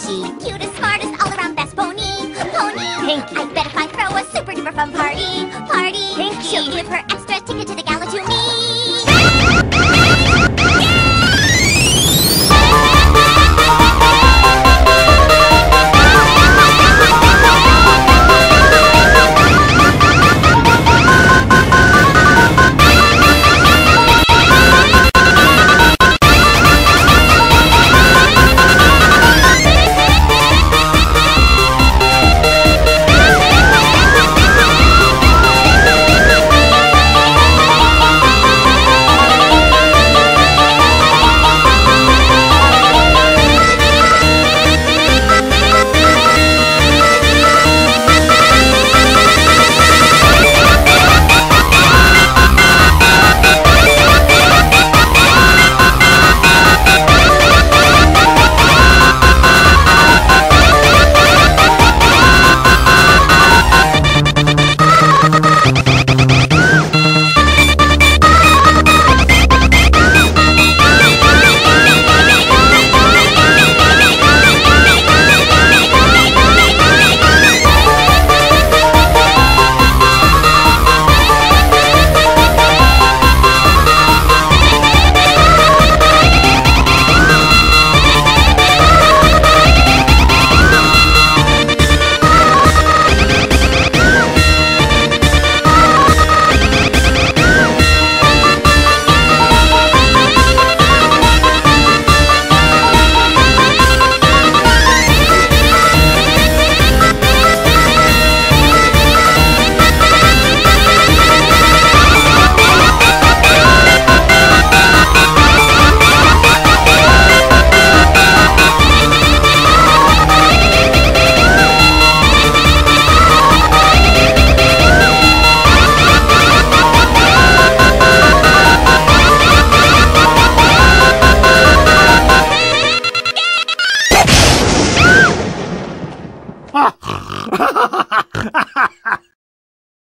Daisy. Cutest, smartest, all-around best pony. Pony. Pinky. I bet if I throw a super duper fun party. Pinky. She'll give her extra ticket to the galaxy.